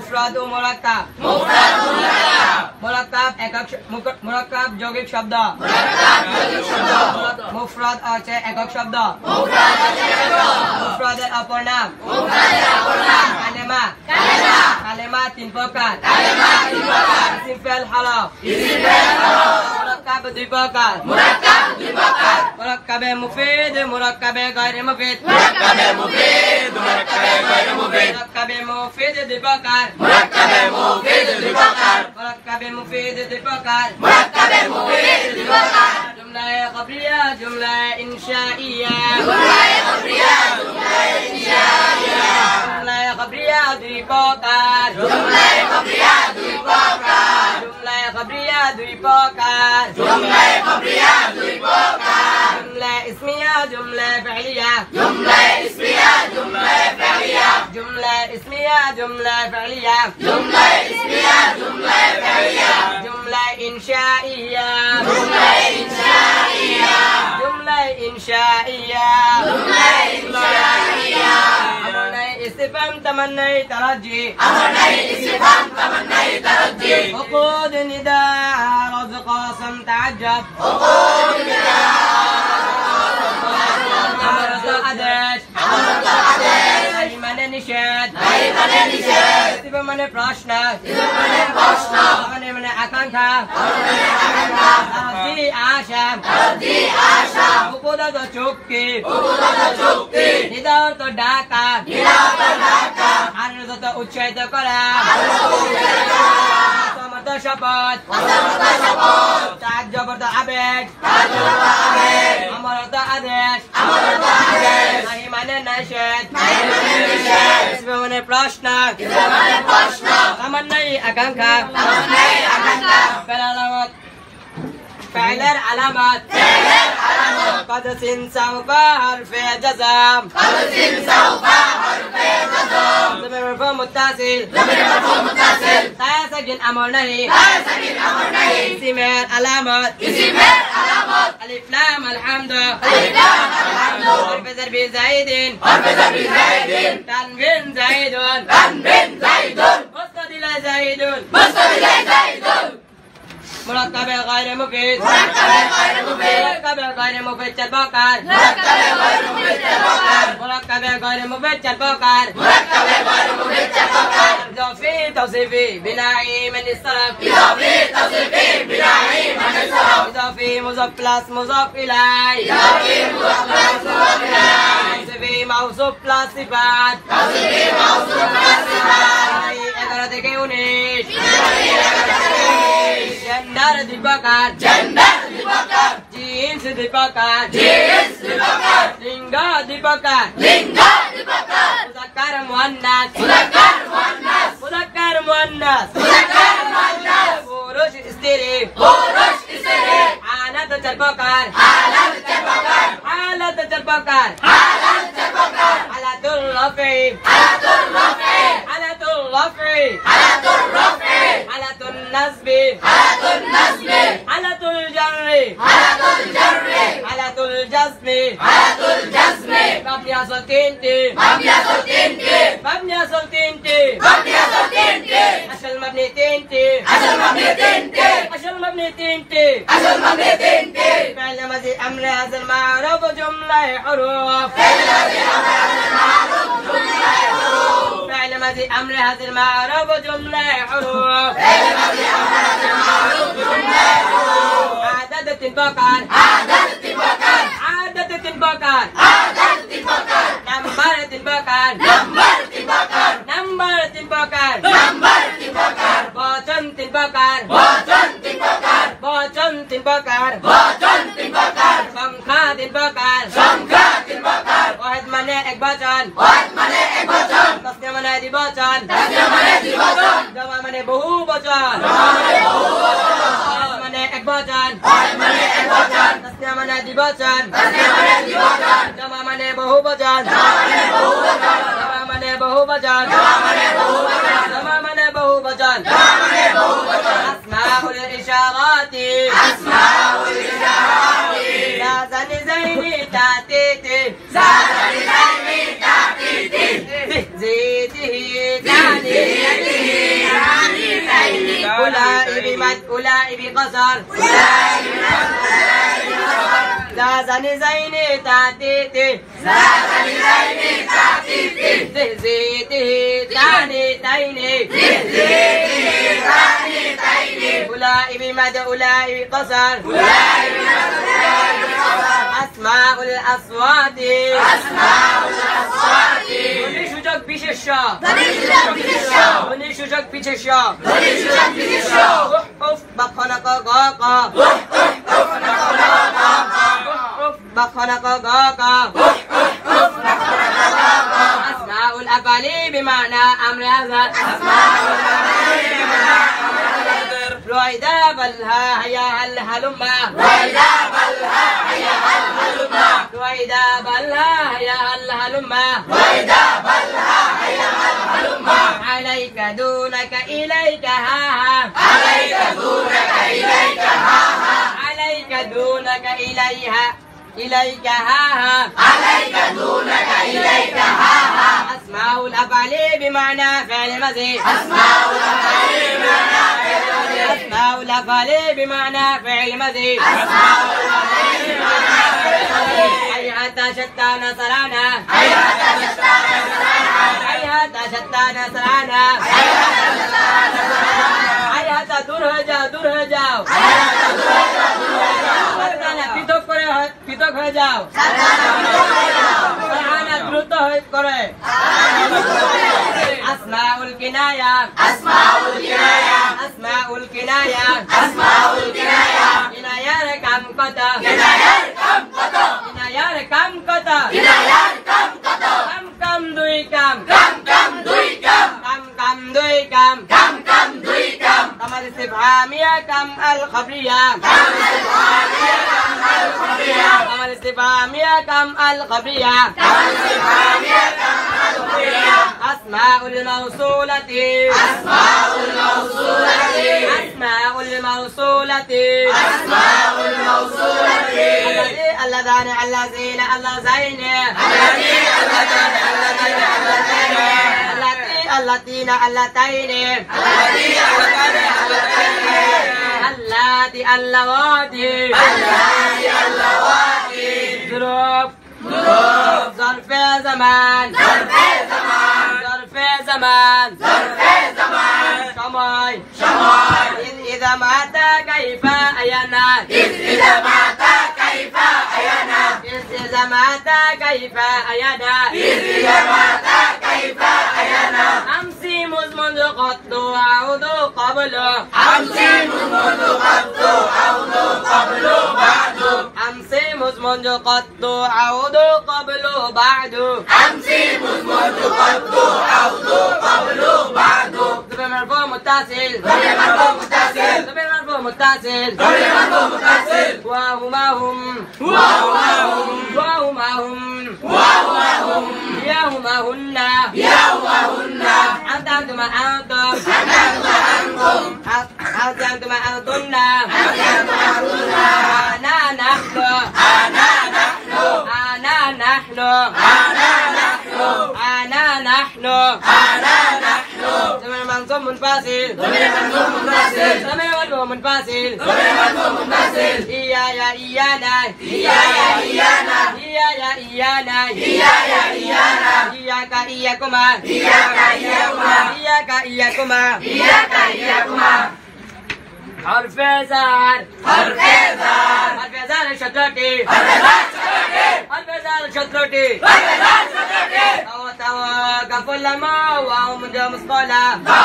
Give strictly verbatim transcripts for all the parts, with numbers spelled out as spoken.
মুফরাদ ও মুরাক্কাব মুরাক্কাব একক মুরাক্কাব যৌগিক শব্দ মুফরাদ আছে একক শব্দ মুফরাদের অপর নাম কালেমা কালেমা তিন প্রকার ইসম ফেল হরফ মুরাক্কাব দুই প্রকার মুরাক্কাবে মুফিদ মুরাক্কাবে গায়রে মুফিদ মুরাক্কাবে মুফিদ মুরাক্কাবে গায়রে মুফিদ মুরাক্কাবে মুফিদ দুই প্রকার মুরাক্কাবে মুফিদ দুই প্রকার মুরাক্কাবে মুফিদ দুই প্রকার মুরাক্কাবে মুফিদ দুই প্রকার জুমলা খবরিয়া জুমলা ইনশাইয়া জুমলা খবরিয়া জুমলা ইনশাইয়া জুমলা খবরিয়া দুই প্রকার জুমলা খবরিয়া দুই প্রকার জুমলা খবরিয়া দুই প্রকার জুমলা খবরিয়া দুই প্রকার জুমলা ইসমিয়া জুমলা ফাইলিয়া জুমলা ইসমিয়া জুমলা ফাইলিয়া জুমলা ইসমিয়া জুমলা ফাইলিয়া জুমলা ইসমিয়া জুমলা ফাইলিয়া জুমলা ইনশাইয়া জুমলা ইনশাইয়া জুমলা ইনশাইয়া জুমলা ইনশাইয়া আমনাই ইসতিফাম তামান্নাই তারাজি আমনাই ইসতিফাম তামান্নাই তারাজি وقود نداء رزق قاسم تعجب وقود نداء أمرت أدش أمرت أدش أيمن نشاد أيمن نشاد إذا من براشنا إذا من براشنا أنا من أكانكا أنا من أكانكا أرضي عاشم أرضي عاشم وقود تشوكي وقود تشوكي نداء تداكا نداء تداكا أرض تأوشي تكرا أرض تأوشي تكرا شبات وصمت شبات تعجبت عبد تعجبت عبد أمرت أدش أمرت أدش أيمن نشد أيمن نشد اسم من براشنا اسم من براشنا تمني أكانكا تمني أكانكا فعل فعل العلامات فعل العلامات قد سن سوف حرف جزم قد سن سوف حرف جزم ضمير مرفوع متصل ضمير مرفوع متصل ساكن أمر نهي ساكن أمر نهي اسم العلامات اسم العلامات ألف لام الحمد ألف لام الحمد حرف ضرب زائد حرف ضرب زائد تنوين زائد تنوين زائد مستدل زائد مستدل زائد مركب غير مفيد مركب غير مفيد مركب غير مفيد البقر مركب غير مفيد البقر مركب غير مفيد البقر مركب غير مفيد البقر إضافي توصيفي بناء من الصرف إضافي توصيفي بناء من الصرف إضافي مضاف بلس مضاف إليه إضافي مضاف بلس مضاف إليه توصيفي موصوف بلس صفات توصيفي موصوف بلس صفات এগারো থেকে উনিশ Jannah dibakar, Jannah dibakar, jeans dibakar, jeans dibakar, lingga dibakar, lingga dibakar, muzakkar muannas, muzakkar muannas, muzakkar muannas, muzakkar muannas, purush istri, purush istri, alat terbakar, alat terbakar, alat terbakar, alat terbakar, alatul rafi, alatul rafi, alatul rafi, alatul rafi, alatul nasbi, alatul nasbi, alatul jarri, alatul jarri, alatul jazmi, alatul jazmi, mabni asal tinti, mabni asal tinti, mabni asal tinti, mabni asal tinti, asal mabni tinti, asal mabni tinti, asal mabni tinti, asal mabni tinti, fi'l madhi amr asal ma'ruf jumlah huruf, fi'l madhi amr asal ma'ruf jumlah huruf, fi'l madhi amr asal ma'ruf jumlah huruf, fi'l madhi amr asal ma'ruf jumlah huruf, عدد البقر عدد البقر عدد البقر عدد البقر نمبر البقر نمبر البقر نمبر البقر نمبر البقر بطن البقر بطن البقر بطن البقر بطن البقر সংখ্যা البقر সংখ্যা البقر واحد মানে এক বচন واحد মানে এক বচন তাসনিয়া মানে দ্বিবচন তাসনিয়া মানে দ্বিবচন জামা মানে বহু বচন জামা মানে বহু বচন মানে এক বচন واحد মানে এক বচন তাসনিয়া মানে দ্বিবচন তাসনিয়া মানে দ্বিবচন জামা মানে বহু বচন জামা মানে বহু বচন জামা মানে বহু বচন জামা মানে বহু বচন জামা মানে বহু বচন জামা মানে বহু বচন আসমাউল ইশারাতি আসমাউল ইশারাতি জানি জানি তাতিতি জানি জানি তাতিতি জিতি জানি জানি بمد أولئك بقصر زازني زيني تاتيتي زازني زيني تاتيتي زهزيته تاني تيني زهزيته تاني تيني أولئك بمد أولئك بقصر أسماء الأصوات أسماء الأصوات ধ্বনি সূচক বিশেষ্য ধ্বনি সূচক বিশেষ্য ধ্বনি সূচক বিশেষ্য ধ্বনি সূচক বিশেষ্য উফ বাখনক গ ক উফ উফ উফ নকল ক উফ বাখনক গ ক উফ নকল ক أسماء الأفعال بمعنى أمر هذا أسماء الأفعال بمعنى أمر هذا رويدا بلها هيا هل هلما وإذا بلها هيا هل هلما رويدا بلها هيا هل هلما وإذا بلها هيا هل هلما عليك دونك إليك ها ها عليك دونك إليك ها ها عليك دونك إليها إليك ها ها عليك دونك إليك ها ها أسماء الأفعال بمعنى فعل مزيد أسماء الأفعال بمعنى فعل مزيد أسماء الأفعال بمعنى فعل مزيد أسماء الأفعال بمعنى فعل مزيد هيهات شتى نصرانا هيهات شتى نصرانا هيهات شتى نصرانا هيهات شتى نصرانا هيهات দূর হয়ে যাও দূর হয়ে যাও هيهات دونك دونك সাবধানে পৃথক করে হয়- পৃথক হয়ে যাও সাহানা দ্রুত হয়ে করে আসমাউল কিনায়া أسماء الكناية আসমাউল কিনায়া أسماء الكناية কিনায়ার কাম কত كناية كم قطع কিনায়ার কাম কত كناية كم قطع কাম কাম দুই কাম كم كم دوي كم কাম কাম দুই কাম كم كم دوي كم كما الاستفهامية كم الخبرية كم الاستفهامية كم الخبرية كما الاستفهامية كم الخبرية كم الاستفهامية كم الخبرية أسماء الموصولة أسماء الموصولة أسماء الموصولة أسماء الموصولة الذي اللذان اللذين اللذين الذي اللذان اللذين اللذين التي اللتين اللتين الذي اللذان اللذين اللاتي اللواتي اللاتي اللواتي ظروف ظروف ظرف زمان ظرف زمان ظرف زمان ظرف زمان সময় شمال إذ إذا مات كيف أينا إذ إذا مات كيف أينا إذ إذا مات كيف أينا إذ إذا مات كيف أينا أمسي مزمن قد أعود قبل أمسي منذ قد عود قبل بعد أمسي مزمن قد أعود قبل بعد أمسي منذ قد عود قبل بعد ضمير مرفوع متصل ضمير مرفوع متصل ضمير مرفوع متصل ضمير مرفوع متصل وهما هم وهما هم وهما هم وهما هم يهما هن يوما هن أنت أنتم أنتم أنتم أنتم أنت أنتم أنتن أنتم أنتم أنا نحن أنا نحن أنا نحن أنا نحن أنا نحن أنا نحن ضمير منصوب منفصل ضمير مرفوع متصل ضمير مرفوع منفصل ضمير مرفوع متصل إياي إيانا إياي إيانا إياي إيانا إياي إيانا إياك إياكما إياك إياكما إياك إياكما إياك إياكما حرف زار حرف زار حرف زار شطرتي حرف زار شطرتي حرف زار شطرتي حرف زار شطرتي تو تو كفل ما وهم مسقلا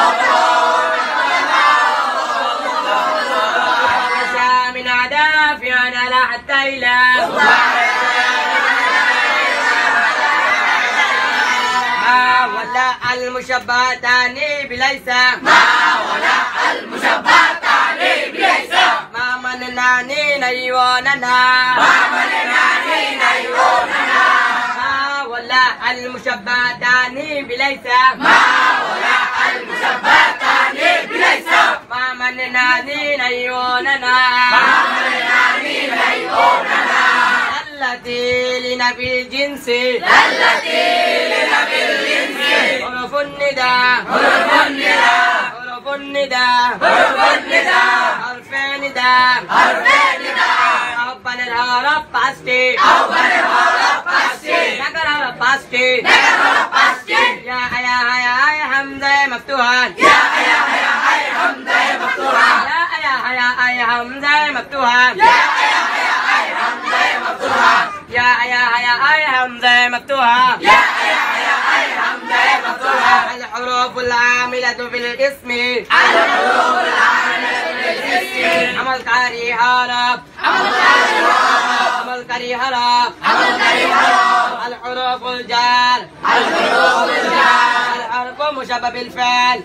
من عدا في أنا لا حتى إلى ولا المشبهتان بليس ما ولا المشبهتان بليس ما منناني نيواننا ما منعني نيروننا ما ولا المشبهتان بليس ما ولا المشبهتان بليس ما منناني نيواننا ما منعني نيروننا التي لنفي الجنس التي لنبي الجنس حروف النداء حروف النداء حروف النداء حروف النداء حرف نداء حرف نداء আহ্বানের হরফ পাঁচটি আহ্বানের হরফ পাঁচটি ডাকার হরফ পাঁচটি ডাকার হরফ পাঁচটি ইয়া আয়া হায়া আয়া হামজা মফতুহান ইয়া আয়া হায়া হায় হামজা মফতুহান ইয়া আয়া হায়া আয়া হামজা মফতুহান ইয়া আয়া হায়া হায় হামজা মফতুহান ইয়া আয়া হায়া আয়া হামজা মফতুহান ইয়া আয়া হায়া হায় হামজা মফতুহান الحروف العاملة في الاسم الحروف العاملة بالاسم عمل كاري حرف عمل كاري حرف عمل كاري حرف عمل كاري حرف الحروف الجار الحروف الجار الحرف المشبه بالفعل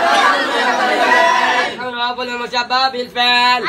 الحروف المشبه بالفعل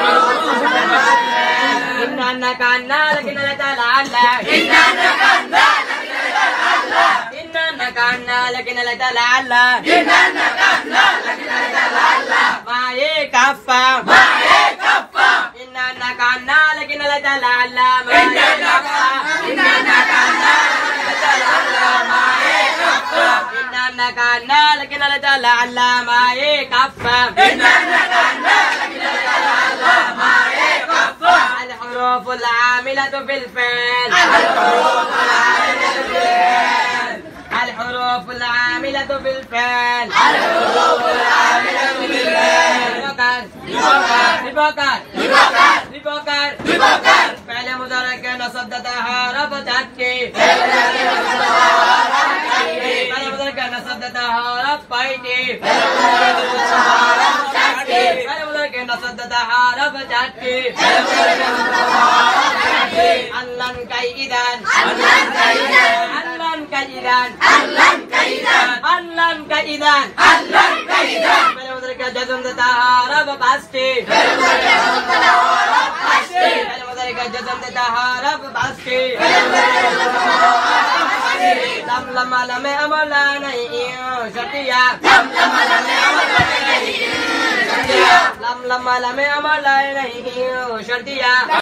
إن أنك عنا لكن لا تلعلى إن أنك عنا إن أنك عنا لكن لا تلعلى إن أنك عنا لكن تلعلى ما يكفى ما يكفى إن أنك عنا لكن لا تلعلى ما إن يكفى إن أنك عنا لكن تلعلى ما يكفى إن أنك عنا لكن لا تلعلى ما يكفى إن أنك عنا لكن تلعلى ما يكفى الحروف العاملة في الفعل الحروف العاملة بالفعل الحروف العاملة في الفعل الحروف العاملة بالفعل ببكر ببكر ببكر ببكر ببكر ببكر فعل مضارع نصبتها رفتك فعل مضارع نصبتها رفعت فعل مضارع نصبتها رفتك علن كيدان علن كيدان علن كيدان علن كيدان علن كيدان علن كيدان فعل مضارع جزم تها رفعت فعل مضارع جزم تها رفعت لم لم لم أمر لا نهي شرطية لم لم لم أمر لم لم لم أمر لا نهي شرطية